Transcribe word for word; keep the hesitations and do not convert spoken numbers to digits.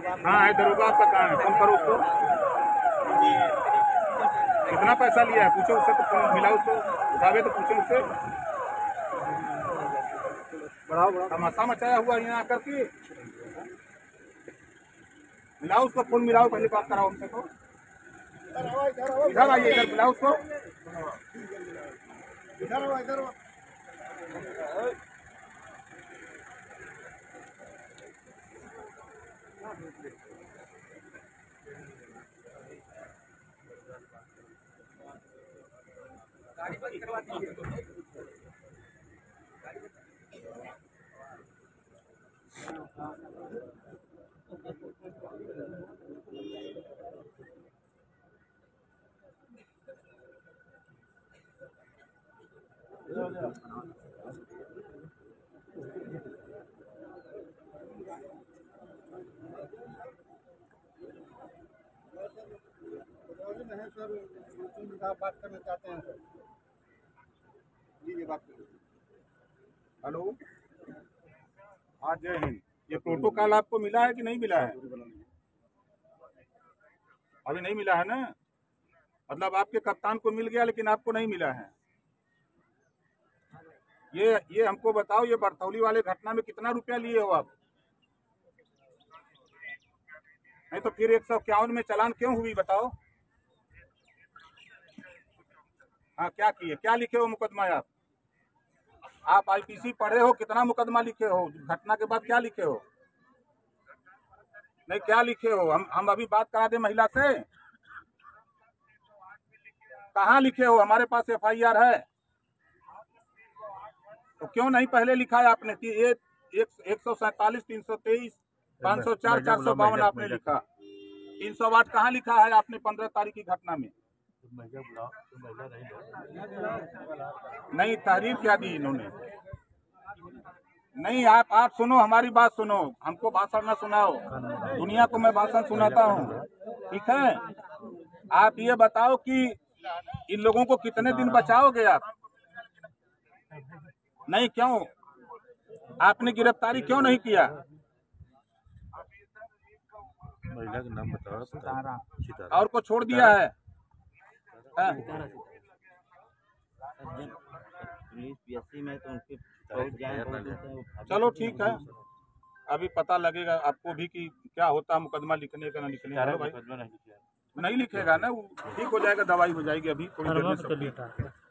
हाँ है दरोगा, आपका काम है, फोन करो उसको। कितना पैसा लिया है पूछो उससे, तो फोन मिला उसको, उठावे तो पूछो उससे। बढ़ाओ बढ़ाओ, तमाशा मचाया हुआ यहाँ आकर के। मिलाओ उसको, फोन मिलाओ, पहले बात कराओ हमसे। तो इधर आइए, इधर मिलाओ उसको। इधर इधर गाड़ी बंद करवा दीजिए। सर बात करना चाहते हैं सर, जी बात करिए। हेलो, हाँ जय हिंद। ये प्रोटोकॉल आपको मिला है कि नहीं मिला है? अभी नहीं मिला है ना, मतलब आपके कप्तान को मिल गया लेकिन आपको नहीं मिला है। ये ये हमको बताओ, ये बरतौली वाले घटना में कितना रुपया लिए हो आप? नहीं तो फिर एक सौ इक्यावन में चालान क्यों हुई बताओ? हाँ क्या किए, क्या लिखे हो मुकदमा? आप आप आईपीसी पढ़े हो? कितना मुकदमा लिखे हो घटना के बाद? क्या लिखे हो? नहीं क्या लिखे हो? हम हम अभी बात करा दे महिला से। कहाँ लिखे हो? हमारे पास एफ आई आर है। तो क्यों नहीं पहले लिखा है आपने कि ये एक सौ सैतालीस तीन सौ तेईस पाँच सौ चार चार सौ बावन आपने लिखा। तीन सौ आठ कहाँ लिखा है आपने पंद्रह तारीख की घटना में? नहीं, तहरीर क्या दी इन्होंने? नहीं, आप आप सुनो, हमारी बात सुनो, हमको भाषण ना सुनाओ। दुनिया को मैं भाषण सुनाता हूँ, ठीक है? आप ये बताओ कि इन लोगों को कितने दिन बचाओगे आप? नहीं, क्यों आपने गिरफ्तारी क्यों नहीं किया? महिला का नाम बताओ। और को छोड़ दिया है? चलो ठीक है, अभी पता लगेगा आपको भी कि क्या होता है मुकदमा लिखने का ना लिखने का। भाई नहीं लिखेगा ना, वो ठीक हो जाएगा, दवाई हो जाएगी अभी थोड़ी देर में।